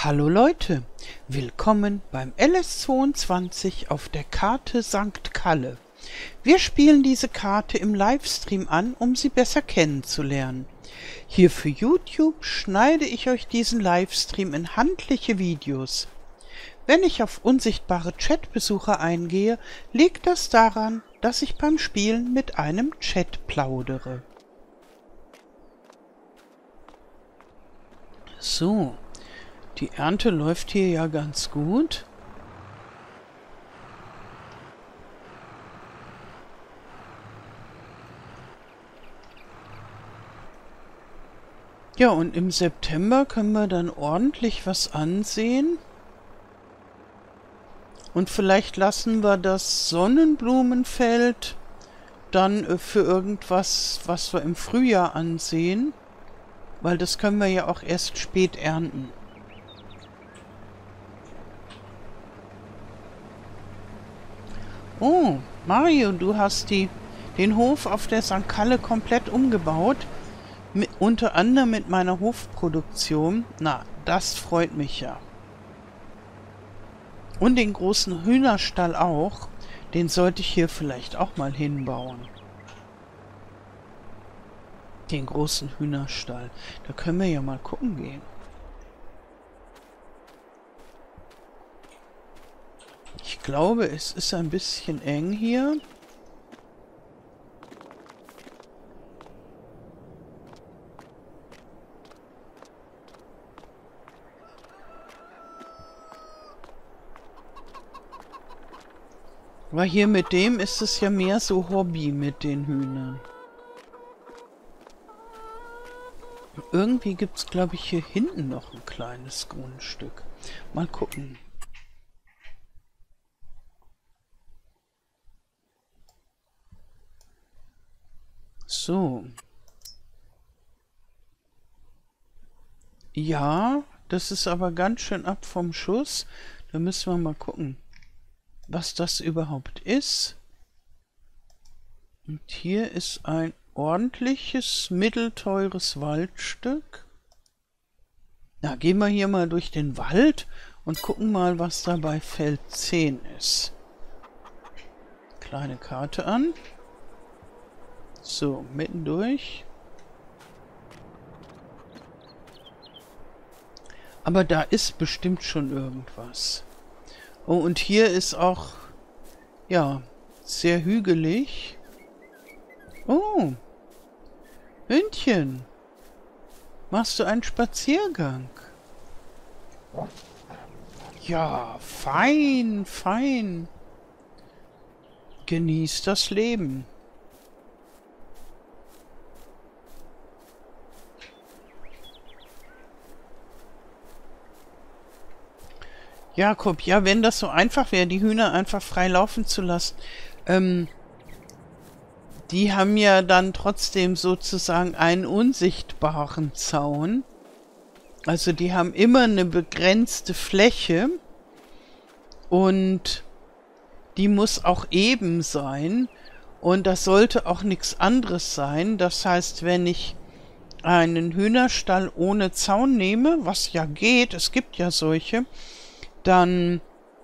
Hallo Leute, willkommen beim LS22 auf der Karte St. Kalle. Wir spielen diese Karte im Livestream an, um sie besser kennenzulernen. Hier für YouTube schneide ich euch diesen Livestream in handliche Videos. Wenn ich auf unsichtbare Chatbesucher eingehe, liegt das daran, dass ich beim Spielen mit einem Chat plaudere. So. Die Ernte läuft hier ja ganz gut. Ja, und im September können wir dann ordentlich was ansehen. Und vielleicht lassen wir das Sonnenblumenfeld dann für irgendwas, was wir im Frühjahr ansehen. Weil das können wir ja auch erst spät ernten. Oh, Mario, du hast den Hof auf der St. Kalle komplett umgebaut. Unter anderem mit meiner Hofproduktion. Na, das freut mich ja. Und den großen Hühnerstall auch. Den sollte ich hier vielleicht auch mal hinbauen. Den großen Hühnerstall. Da können wir ja mal gucken gehen. Ich glaube, es ist ein bisschen eng hier. Aber hier mit dem ist es ja mehr so Hobby mit den Hühnern. Irgendwie gibt es, glaube ich, hier hinten noch ein kleines Grundstück. Mal gucken. So. Ja, das ist aber ganz schön ab vom Schuss. Da müssen wir mal gucken, was das überhaupt ist. Und hier ist ein ordentliches, mittelteures Waldstück. Na, gehen wir hier mal durch den Wald und gucken mal, was da bei Feld 10 ist. Kleine Karte an. So, mittendurch. Aber da ist bestimmt schon irgendwas. Oh, und hier ist auch, ja, sehr hügelig. Oh, Hündchen. Machst du einen Spaziergang? Ja, fein, fein. Genieß das Leben. Jakob, ja, wenn das so einfach wäre, die Hühner einfach frei laufen zu lassen, die haben ja dann trotzdem sozusagen einen unsichtbaren Zaun. Also die haben immer eine begrenzte Fläche und die muss auch eben sein und das sollte auch nichts anderes sein. Das heißt, wenn ich einen Hühnerstall ohne Zaun nehme, was ja geht, es gibt ja solche, dann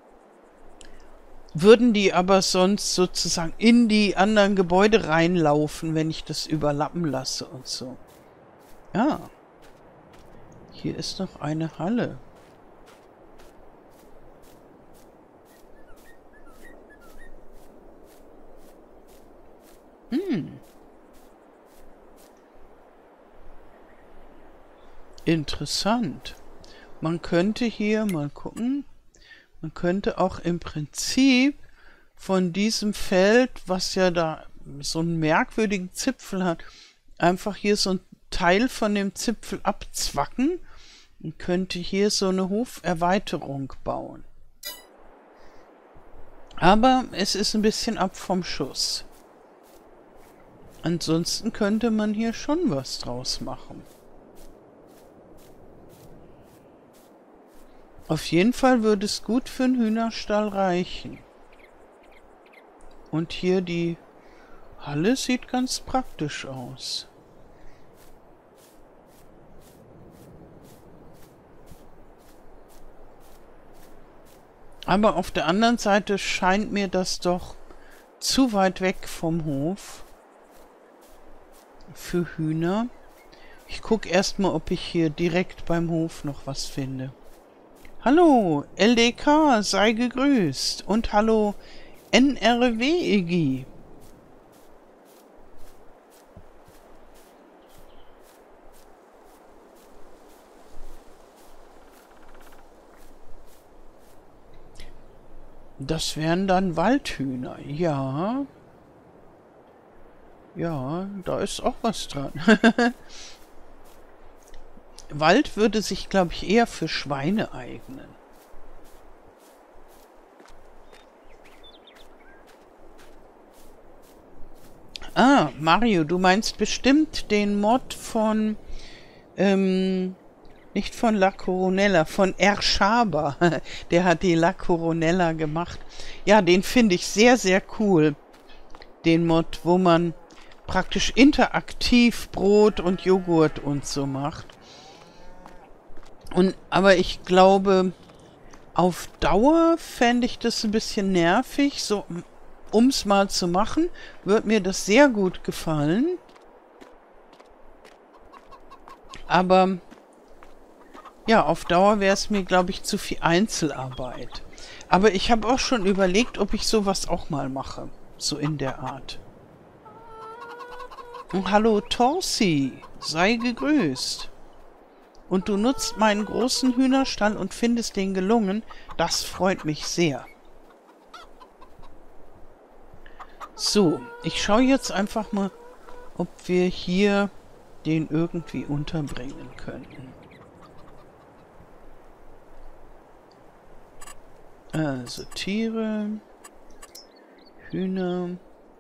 würden die aber sonst sozusagen in die anderen Gebäude reinlaufen, wenn ich das überlappen lasse und so. Ja. Hier ist noch eine Halle. Interessant. Man könnte hier mal gucken. Man könnte auch im Prinzip von diesem Feld, was ja da so einen merkwürdigen Zipfel hat, einfach hier so ein Teil von dem Zipfel abzwacken und könnte hier so eine Hoferweiterung bauen. Aber es ist ein bisschen ab vom Schuss. Ansonsten könnte man hier schon was draus machen. Auf jeden Fall würde es gut für einen Hühnerstall reichen. Und hier die Halle sieht ganz praktisch aus. Aber auf der anderen Seite scheint mir das doch zu weit weg vom Hof für Hühner. Ich gucke erstmal, ob ich hier direkt beim Hof noch was finde. Hallo, LDK, sei gegrüßt. Und hallo, NRW-Iggy. Das wären dann Waldhühner. Ja. Ja, da ist auch was dran. Wald würde sich, glaube ich, eher für Schweine eignen. Ah, Mario, du meinst bestimmt den Mod von, nicht von La Coronella, von Erschaber. Der hat die La Coronella gemacht. Ja, den finde ich sehr, sehr cool. Den Mod, wo man praktisch interaktiv Brot und Joghurt und so macht. Aber ich glaube, auf Dauer fände ich das ein bisschen nervig. So, um es mal zu machen, wird mir das sehr gut gefallen. Aber ja, auf Dauer wäre es mir, glaube ich, zu viel Einzelarbeit. Aber ich habe auch schon überlegt, ob ich sowas auch mal mache. So in der Art. Und hallo Torsi, sei gegrüßt. Und du nutzt meinen großen Hühnerstall und findest den gelungen. Das freut mich sehr. So, ich schaue jetzt einfach mal, ob wir hier den irgendwie unterbringen könnten. Also Tiere, Hühner.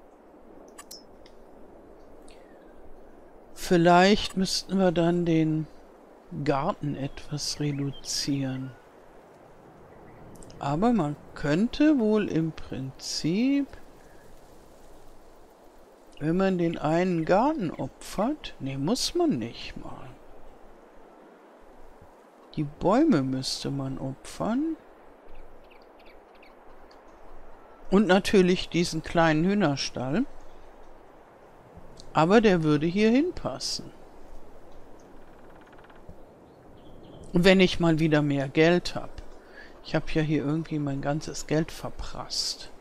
Vielleicht müssten wir dann den Garten etwas reduzieren. Aber man könnte wohl im Prinzip, wenn man den einen Garten opfert, nee, muss man nicht mal. Die Bäume müsste man opfern. Und natürlich diesen kleinen Hühnerstall. Aber der würde hier hinpassen. Wenn ich mal wieder mehr Geld habe. Ich habe ja hier irgendwie mein ganzes Geld verprasst.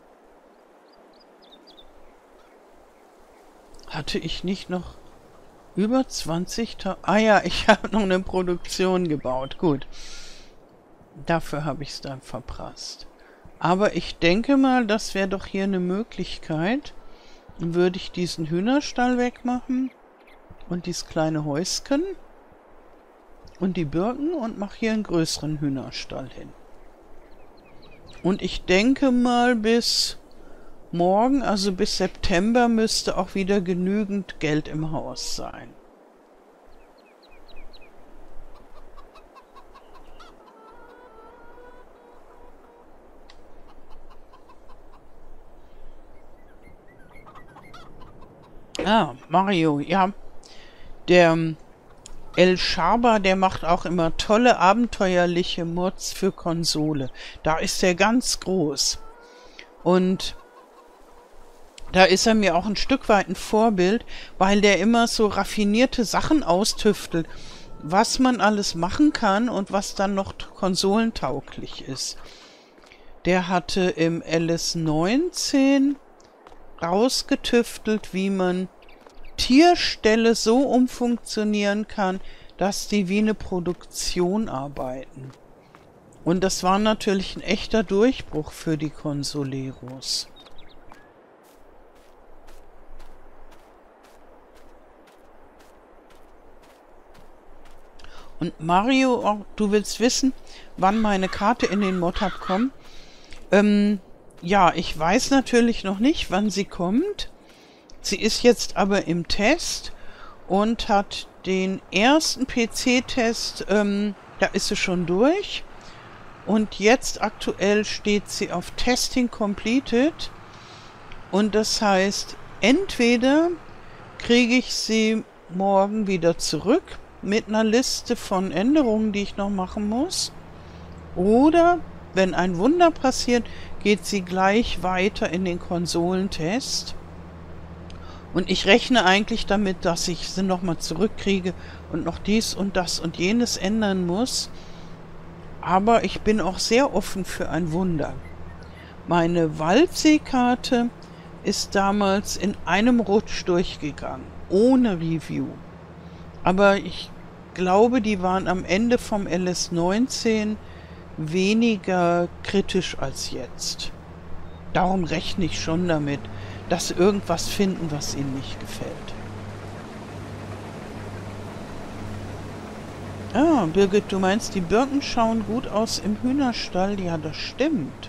Hatte ich nicht noch über 20.000? Ah ja, ich habe noch eine Produktion gebaut. Gut. Dafür habe ich es dann verprasst. Aber ich denke mal, das wäre doch hier eine Möglichkeit. Dann würde ich diesen Hühnerstall wegmachen. Und dieses kleine Häuschen. Und die Birken und mache hier einen größeren Hühnerstall hin. Und ich denke mal, bis morgen, also bis September, müsste auch wieder genügend Geld im Haus sein. Ah, Mario, ja. Der El Schaber, der macht auch immer tolle abenteuerliche Mods für Konsole. Da ist er ganz groß. Und da ist er mir auch ein Stück weit ein Vorbild, weil der immer so raffinierte Sachen austüftelt, was man alles machen kann und was dann noch konsolentauglich ist. Der hatte im LS19 rausgetüftelt, wie man Tierställe so umfunktionieren kann, dass die wie eine Produktion arbeiten. Und das war natürlich ein echter Durchbruch für die Consoleros. Und Mario, du willst wissen, wann meine Karte in den Mod-Hub kommt? Ja, ich weiß natürlich noch nicht, wann sie kommt. Sie ist jetzt aber im Test und hat den ersten PC-Test, da ist sie schon durch. Und jetzt aktuell steht sie auf Testing Completed. Und das heißt, entweder kriege ich sie morgen wieder zurück mit einer Liste von Änderungen, die ich noch machen muss. Oder wenn ein Wunder passiert, geht sie gleich weiter in den Konsolentest. Und ich rechne eigentlich damit, dass ich sie nochmal zurückkriege und noch dies und das und jenes ändern muss. Aber ich bin auch sehr offen für ein Wunder. Meine Waldseekarte ist damals in einem Rutsch durchgegangen, ohne Review. Aber ich glaube, die waren am Ende vom LS19 weniger kritisch als jetzt. Darum rechne ich schon damit, dass sie irgendwas finden, was ihnen nicht gefällt. Ah, Birgit, du meinst, die Birken schauen gut aus im Hühnerstall? Ja, das stimmt.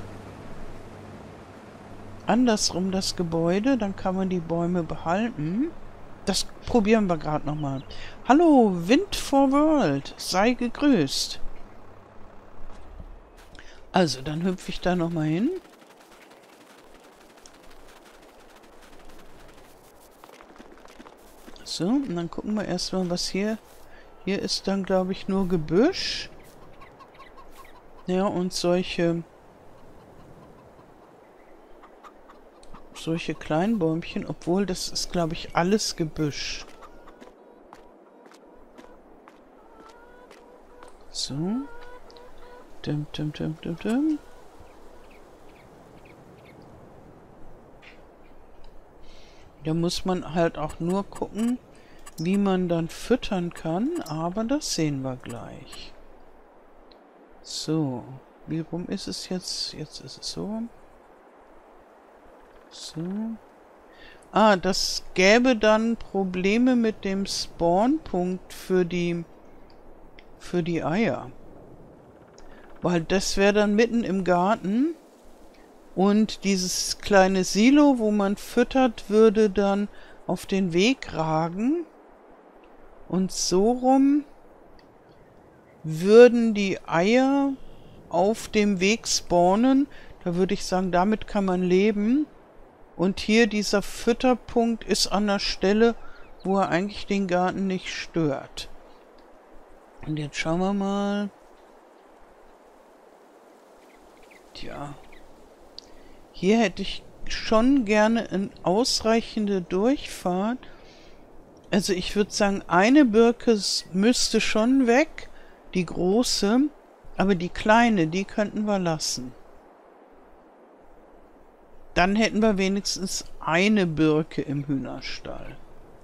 Andersrum das Gebäude, dann kann man die Bäume behalten. Das probieren wir gerade nochmal. Hallo, Wind for World, sei gegrüßt. Also, dann hüpfe ich da nochmal hin. So, und dann gucken wir erstmal, was hier... Hier ist dann, glaube ich, nur Gebüsch. Ja, und solche kleinen Bäumchen, obwohl das ist, glaube ich, alles Gebüsch. So. Dim, dim, dim, dim, dim. Da muss man halt auch nur gucken, wie man dann füttern kann, aber das sehen wir gleich. So, wie rum ist es jetzt? Jetzt ist es so. So. Ah, das gäbe dann Probleme mit dem Spawnpunkt für die Eier. Weil das wäre dann mitten im Garten und dieses kleine Silo, wo man füttert, würde dann auf den Weg ragen. Und so rum würden die Eier auf dem Weg spawnen. Da würde ich sagen, damit kann man leben. Und hier dieser Fütterpunkt ist an der Stelle, wo er eigentlich den Garten nicht stört. Und jetzt schauen wir mal. Tja. Hier hätte ich schon gerne eine ausreichende Durchfahrt. Also ich würde sagen, eine Birke müsste schon weg, die große, aber die kleine, die könnten wir lassen. Dann hätten wir wenigstens eine Birke im Hühnerstall.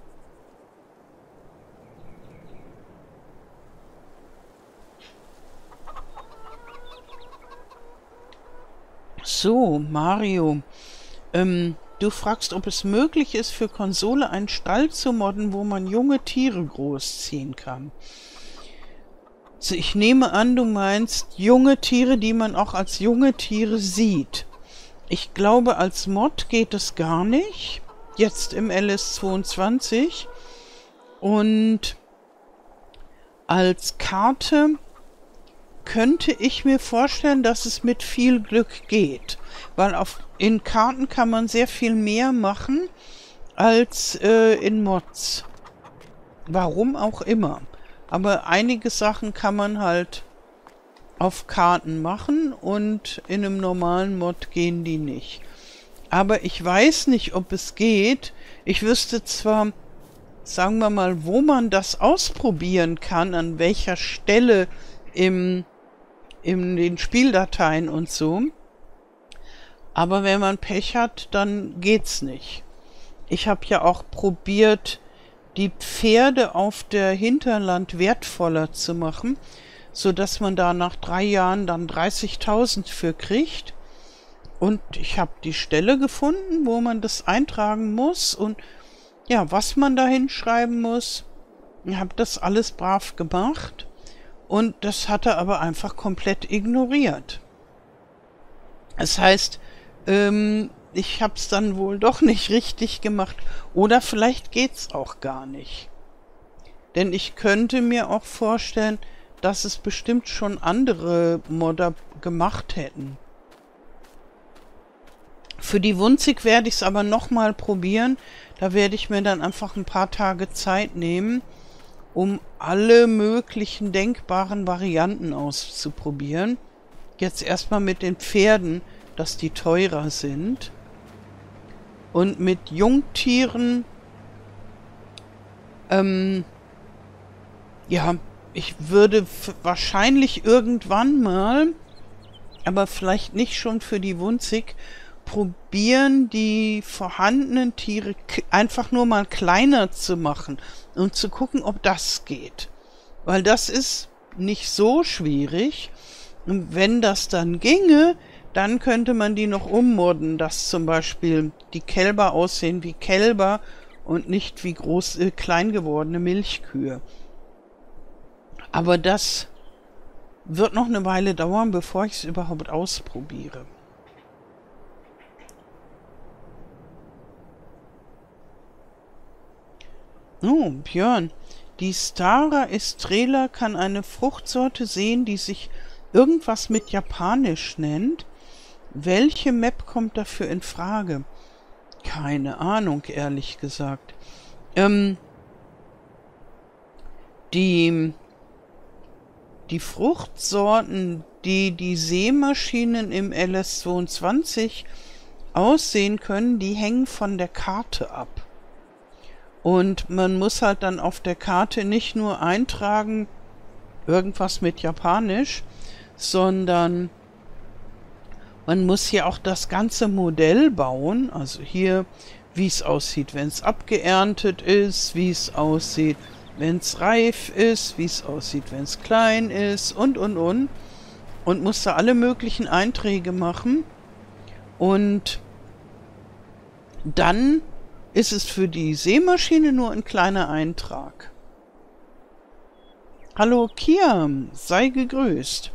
So, Mario, du fragst, ob es möglich ist, für Konsole einen Stall zu modden, wo man junge Tiere großziehen kann. Also ich nehme an, du meinst junge Tiere, die man auch als junge Tiere sieht. Ich glaube, als Mod geht es gar nicht. Jetzt im LS22. Und als Karte könnte ich mir vorstellen, dass es mit viel Glück geht. Weil in Karten kann man sehr viel mehr machen als in Mods. Warum auch immer. Aber einige Sachen kann man halt auf Karten machen und in einem normalen Mod gehen die nicht. Aber ich weiß nicht, ob es geht. Ich wüsste zwar, sagen wir mal, wo man das ausprobieren kann, an welcher Stelle in den Spieldateien und so. Aber wenn man Pech hat, dann geht's nicht. Ich habe ja auch probiert, die Pferde auf der Hinterland wertvoller zu machen, so dass man da nach 3 Jahren dann 30.000 für kriegt. Und ich habe die Stelle gefunden, wo man das eintragen muss und ja, was man da hinschreiben muss. Ich habe das alles brav gemacht und das hat er aber einfach komplett ignoriert. Das heißt, ich habe es dann wohl doch nicht richtig gemacht oder vielleicht geht's auch gar nicht. Denn ich könnte mir auch vorstellen, dass es bestimmt schon andere Modder gemacht hätten. Für die Wunzig werde ich es aber nochmal probieren. Da werde ich mir dann einfach ein paar Tage Zeit nehmen, um alle möglichen denkbaren Varianten auszuprobieren. jetzt erstmal mit den Pferden, dass die teurer sind. Und mit Jungtieren, ja, ich würde wahrscheinlich irgendwann mal, aber vielleicht nicht schon für die Wunzig, probieren, die vorhandenen Tiere einfach nur mal kleiner zu machen und zu gucken, ob das geht. Weil das ist nicht so schwierig. Und wenn das dann ginge, dann könnte man die noch ummodden, dass zum Beispiel die Kälber aussehen wie Kälber und nicht wie klein gewordene Milchkühe. Aber das wird noch eine Weile dauern, bevor ich es überhaupt ausprobiere. Oh, Björn. Die Stara Estrela kann eine Fruchtsorte sehen, die sich irgendwas mit Japanisch nennt. Welche Map kommt dafür in Frage? Keine Ahnung, ehrlich gesagt. Die Fruchtsorten, die die Seemaschinen im LS22 aussehen können, die hängen von der Karte ab. Und man muss halt dann auf der Karte nicht nur eintragen, irgendwas mit Japanisch, sondern man muss hier auch das ganze Modell bauen. Also hier, wie es aussieht, wenn es abgeerntet ist, wie es aussieht, wenn es reif ist, wie es aussieht, wenn es klein ist und. Und muss da alle möglichen Einträge machen. Und dann ist es für die Seemaschine nur ein kleiner Eintrag. Hallo Kiam, sei gegrüßt.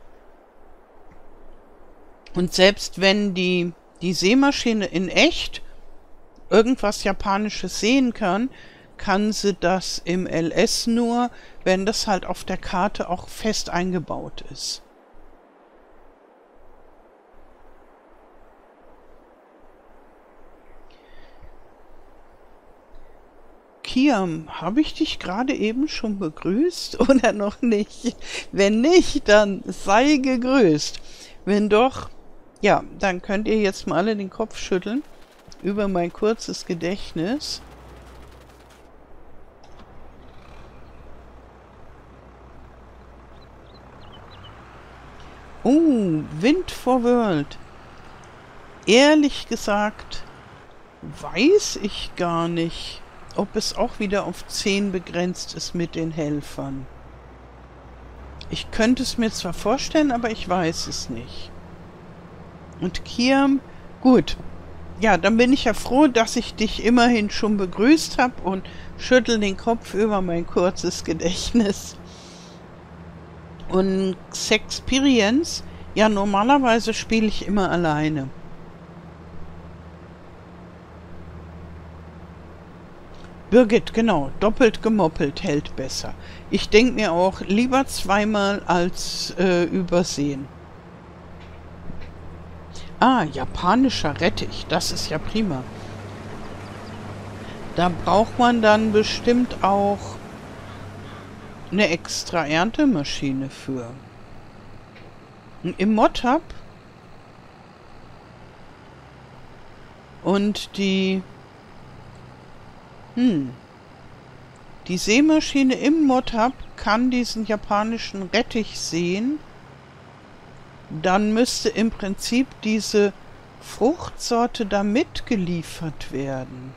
Und selbst wenn die Seemaschine in echt irgendwas Japanisches sehen kann, kann sie das im LS nur, wenn das halt auf der Karte auch fest eingebaut ist. Kiam, habe ich dich gerade eben schon begrüßt oder noch nicht? Wenn nicht, dann sei gegrüßt. Wenn doch, ja, dann könnt ihr jetzt mal alle den Kopf schütteln über mein kurzes Gedächtnis. Oh, Wind for World. Ehrlich gesagt, weiß ich gar nicht, ob es auch wieder auf 10 begrenzt ist mit den Helfern. Ich könnte es mir zwar vorstellen, aber ich weiß es nicht. Und Kiam, gut. Ja, dann bin ich ja froh, dass ich dich immerhin schon begrüßt habe und schüttel den Kopf über mein kurzes Gedächtnis. Und Sexperience, ja, normalerweise spiele ich immer alleine. Birgit, genau, doppelt gemoppelt hält besser. Ich denke mir auch, lieber zweimal als übersehen. Ah, japanischer Rettich, das ist ja prima. Da braucht man dann bestimmt auch eine extra Erntemaschine für. Im Mod-Hub und die Seemaschine im Mod-Hub kann diesen japanischen Rettich sehen. Dann müsste im Prinzip diese Fruchtsorte da mitgeliefert werden.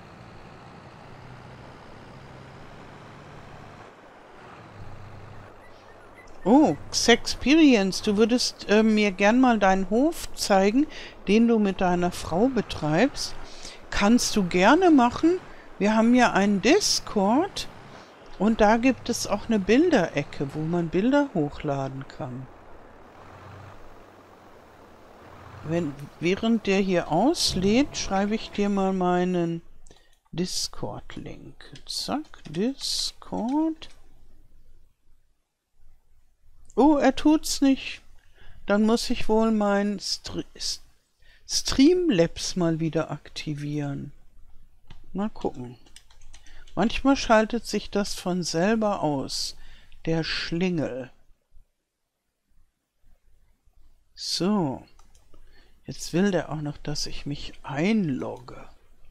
Oh, Xperience, du würdest mir gern mal deinen Hof zeigen, den du mit deiner Frau betreibst. Kannst du gerne machen. Wir haben ja einen Discord und da gibt es auch eine Bilderecke, wo man Bilder hochladen kann. Während der hier auslädt, schreibe ich dir mal meinen Discord-Link. Zack, Discord. Oh, er tut's nicht. Dann muss ich wohl mein Streamlabs mal wieder aktivieren. Mal gucken. Manchmal schaltet sich das von selber aus. Der Schlingel. So. Jetzt will der auch noch, dass ich mich einlogge.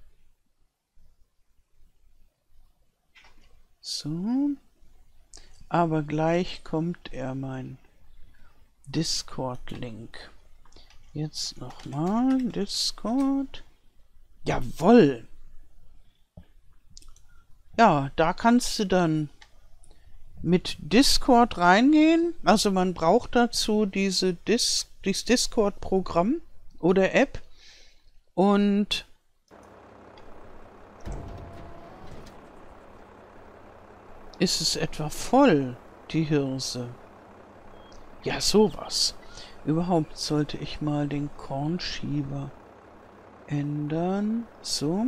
So. Aber gleich kommt mein Discord-Link. Jetzt nochmal Discord. Jawohl. Ja, da kannst du dann mit Discord reingehen. Also man braucht dazu dieses Discord-Programm oder App. Und ist es etwa voll, die Hirse? Ja, sowas. Überhaupt sollte ich mal den Kornschieber ändern. So.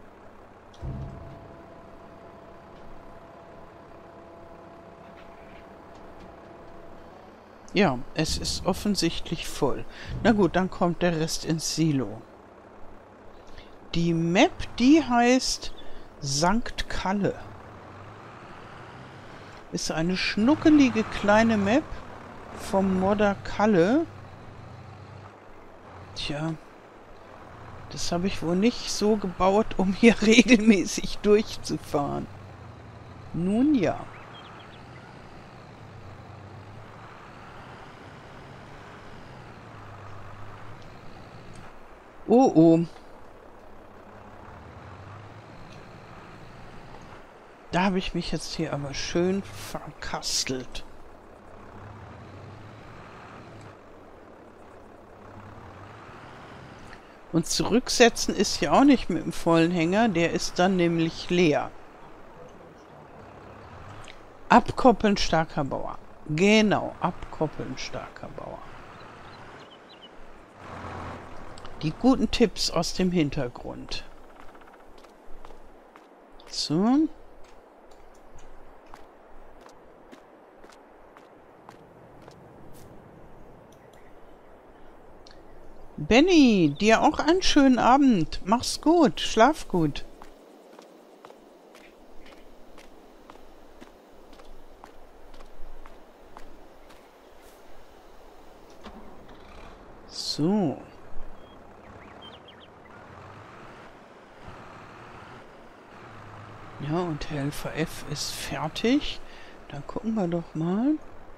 Ja, es ist offensichtlich voll. Na gut, dann kommt der Rest ins Silo. Die Map, die heißt Sankt Kalle. Ist eine schnuckelige kleine Map vom Modder Kalle. Tja, das habe ich wohl nicht so gebaut, um hier regelmäßig durchzufahren. Nun ja. Oh oh. Da habe ich mich jetzt hier aber schön verkastelt. Und zurücksetzen ist hier auch nicht mit dem vollen Hänger, der ist dann nämlich leer. Abkoppeln, starker Bauer. Genau, abkoppeln, starker Bauer. Die guten Tipps aus dem Hintergrund. So. Benny, dir auch einen schönen Abend. Mach's gut, schlaf gut. So. Ja, und Helfer F ist fertig. Dann gucken wir doch mal.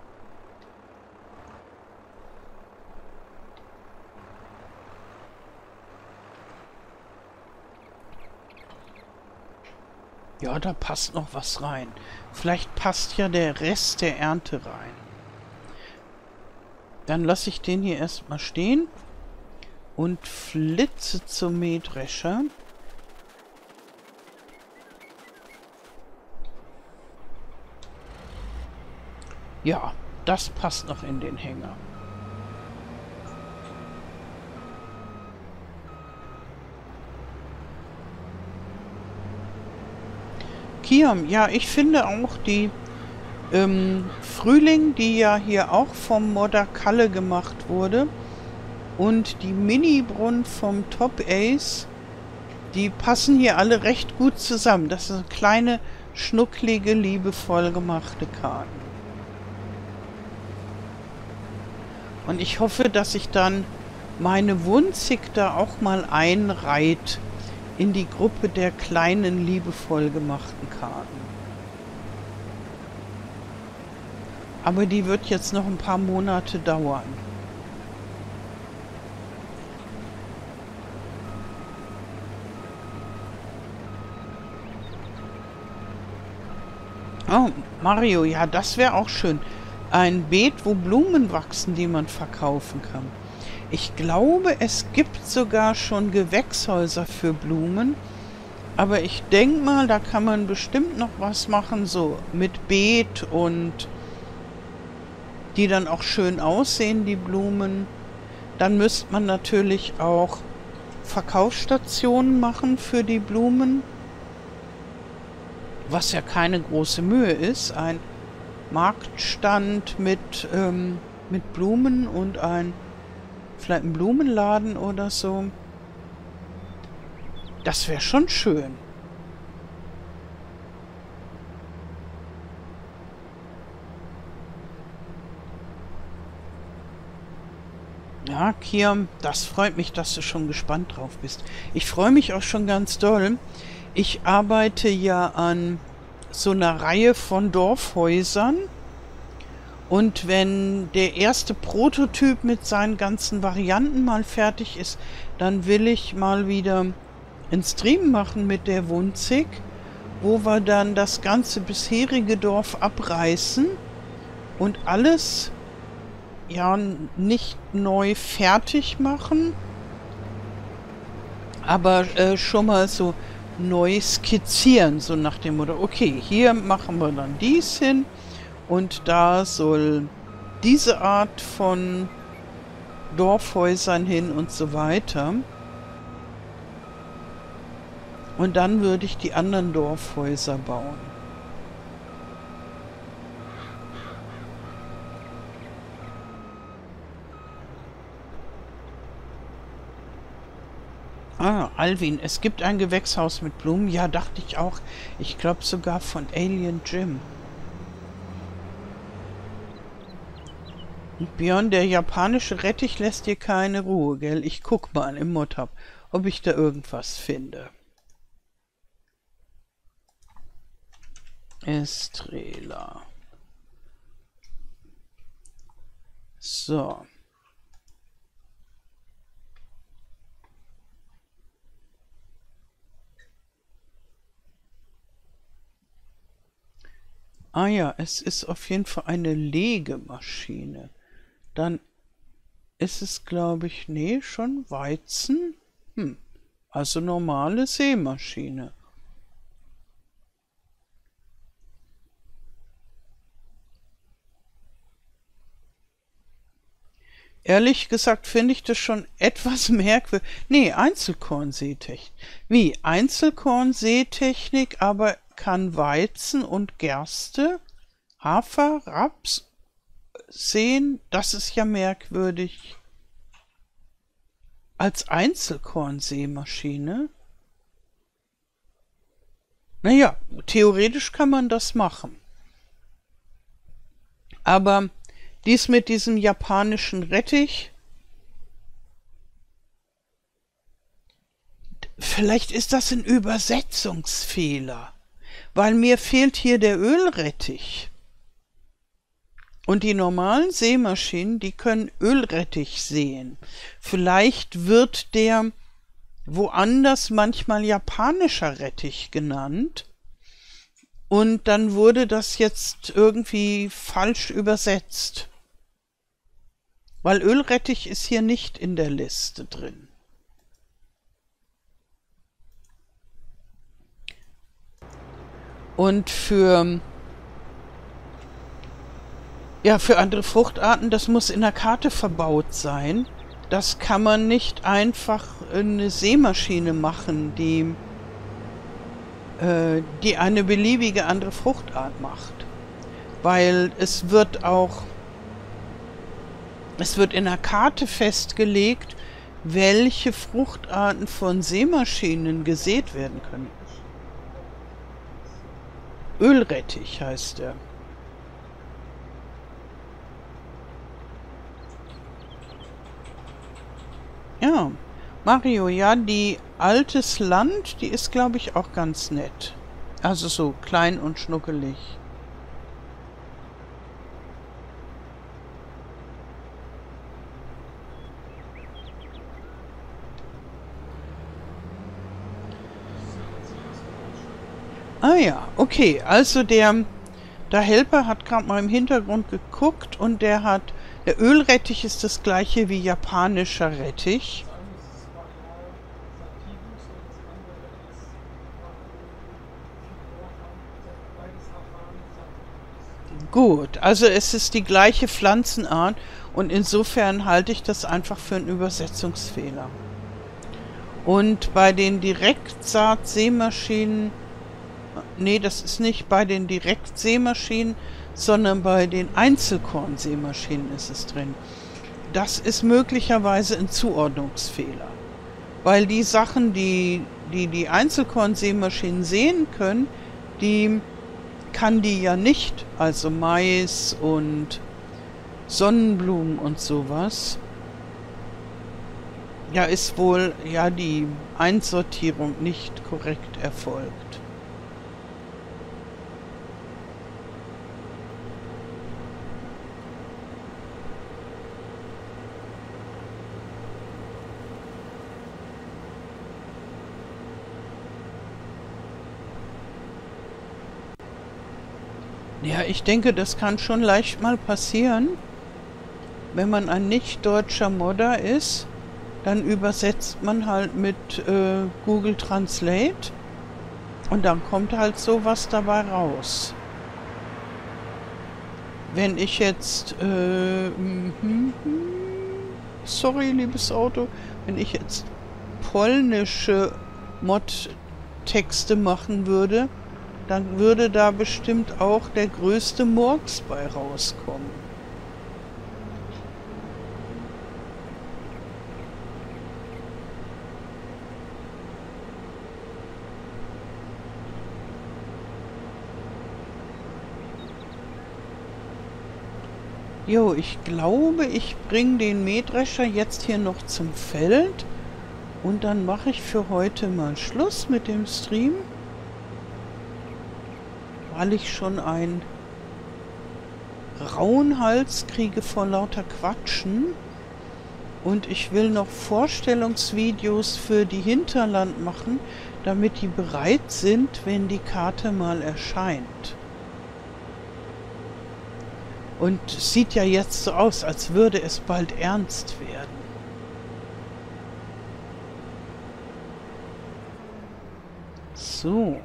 Ja, da passt noch was rein. Vielleicht passt ja der Rest der Ernte rein. Dann lasse ich den hier erstmal stehen und flitze zum Mähdrescher. Ja, das passt noch in den Hänger. Kiam, ja, ich finde auch die Frühling, die ja hier auch vom Modder Kalle gemacht wurde, und die Mini-Brunn vom Top Ace, die passen hier alle recht gut zusammen. Das sind kleine, schnucklige, liebevoll gemachte Karten. Und ich hoffe, dass sich dann meine Wunzig da auch mal einreiht in die Gruppe der kleinen, liebevoll gemachten Karten. Aber die wird jetzt noch ein paar Monate dauern. Oh, Mario, ja, das wäre auch schön. Ein Beet, wo Blumen wachsen, die man verkaufen kann. Ich glaube, es gibt sogar schon Gewächshäuser für Blumen. Aber ich denke mal, da kann man bestimmt noch was machen, so mit Beet und die dann auch schön aussehen, die Blumen. Dann müsste man natürlich auch Verkaufsstationen machen für die Blumen. Was ja keine große Mühe ist. Ein Marktstand mit Blumen und vielleicht ein Blumenladen oder so. Das wäre schon schön. Ja, Kiam, das freut mich, dass du schon gespannt drauf bist. Ich freue mich auch schon ganz doll. Ich arbeite ja an so einer Reihe von Dorfhäusern. Und wenn der erste Prototyp mit seinen ganzen Varianten mal fertig ist, dann will ich mal wieder einen Stream machen mit der Wunzig, wo wir dann das ganze bisherige Dorf abreißen und alles ja nicht neu fertig machen, aber schon mal so neu skizzieren, so nach dem Motto, okay, hier machen wir dann dies hin und da soll diese Art von Dorfhäusern hin und so weiter. Und dann würde ich die anderen Dorfhäuser bauen. Ah, Alvin, es gibt ein Gewächshaus mit Blumen. Ja, dachte ich auch. Ich glaube sogar von Alien Jim. Und Björn, der japanische Rettich lässt dir keine Ruhe, gell? Ich guck mal im Mod-Hub, ob ich da irgendwas finde. Estrela. So. Ah ja, es ist auf jeden Fall eine Legemaschine. Dann ist es, glaube ich, nee, schon Weizen. Also normale Sämaschine. Ehrlich gesagt finde ich das schon etwas merkwürdig. Nee, Einzelkornsätechnik. Wie? Einzelkornsätechnik, aber kann Weizen und Gerste, Hafer, Raps säen? Das ist ja merkwürdig. Als Einzelkornsämaschine? Naja, theoretisch kann man das machen. Aber dies mit diesem japanischen Rettich, vielleicht ist das ein Übersetzungsfehler, weil mir fehlt hier der Ölrettich. Und die normalen Sämaschinen, die können Ölrettich säen. Vielleicht wird der woanders manchmal japanischer Rettich genannt. Und dann wurde das jetzt irgendwie falsch übersetzt. Weil Ölrettich ist hier nicht in der Liste drin. Und für andere Fruchtarten, das muss in der Karte verbaut sein. Das kann man nicht einfach eine Sämaschine machen, die eine beliebige andere Fruchtart macht. Weil es wird in der Karte festgelegt, welche Fruchtarten von Sämaschinen gesät werden können. Ölrettich heißt er. Ja, Mario, ja, die Altes Land, die ist, glaube ich, auch ganz nett. Also so klein und schnuckelig. Ah ja, okay, also der Helper hat gerade mal im Hintergrund geguckt und der Ölrettich ist das gleiche wie japanischer Rettich. Gut, also es ist die gleiche Pflanzenart und insofern halte ich das einfach für einen Übersetzungsfehler. Und bei den Direktsaatsämaschinen, nee, das ist nicht bei den Direktsämaschinen, sondern bei den Einzelkornsämaschinen ist es drin. Das ist möglicherweise ein Zuordnungsfehler. Weil die Sachen, die Einzelkornsämaschinen säen können, die kann die ja nicht. Also Mais und Sonnenblumen und sowas. Ja, ist wohl ja die Einsortierung nicht korrekt erfolgt. Ja, ich denke, das kann schon leicht mal passieren, wenn man ein nicht deutscher Modder ist. Dann übersetzt man halt mit Google Translate und dann kommt halt sowas dabei raus. Wenn ich jetzt, sorry, liebes Auto, wenn ich jetzt polnische Mod-Texte machen würde, dann würde da bestimmt auch der größte Murks bei rauskommen. Jo, ich glaube, ich bringe den Mähdrescher jetzt hier noch zum Feld und dann mache ich für heute mal Schluss mit dem Stream, weil ich schon einen rauen Hals kriege vor lauter Quatschen und ich will noch Vorstellungsvideos für die Hinterland machen, damit die bereit sind, wenn die Karte mal erscheint. Und es sieht ja jetzt so aus, als würde es bald ernst werden. So.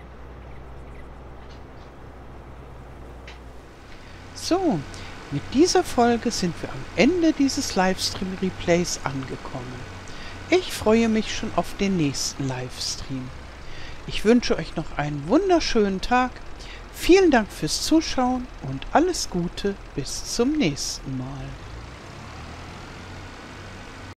So, mit dieser Folge sind wir am Ende dieses Livestream-Replays angekommen. Ich freue mich schon auf den nächsten Livestream. Ich wünsche euch noch einen wunderschönen Tag. Vielen Dank fürs Zuschauen und alles Gute bis zum nächsten Mal.